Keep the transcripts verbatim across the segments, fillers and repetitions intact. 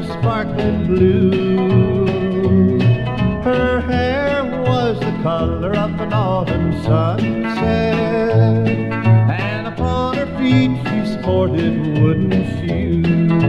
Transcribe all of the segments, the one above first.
sparkling blue. Her hair was the color of an autumn sunset, and upon her feet she sported wooden shoes.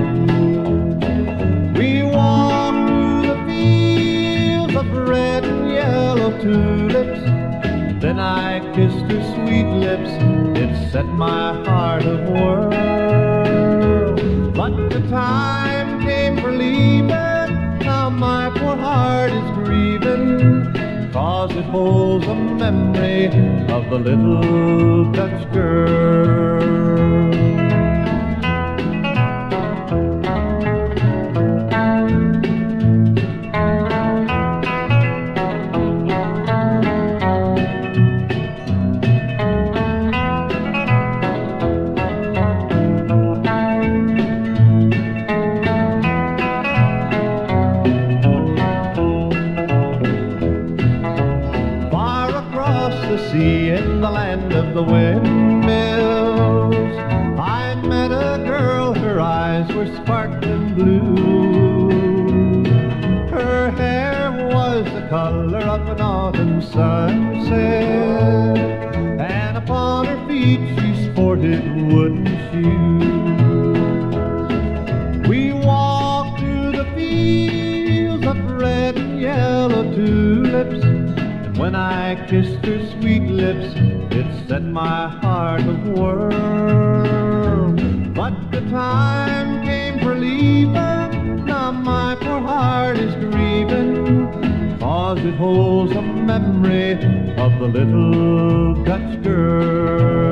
We walked through the fields of red and yellow tulips, then I kissed her sweet lips. It set my heart a-whirl. But the time came for leaving. Now my poor heart is grieving, 'cause it holds a memory of the little Dutch girl. The sea in the land of the windmills, I met a girl, her eyes were sparkling blue. Her hair was the color of an autumn sunset, and upon her feet she sported wooden shoes. We walked through the fields of red and yellow tulips, when I kissed her sweet lips, it set my heart a-whirl. But the time came for leaving. Now my poor heart is grieving, 'cause it holds a memory of the little Dutch girl.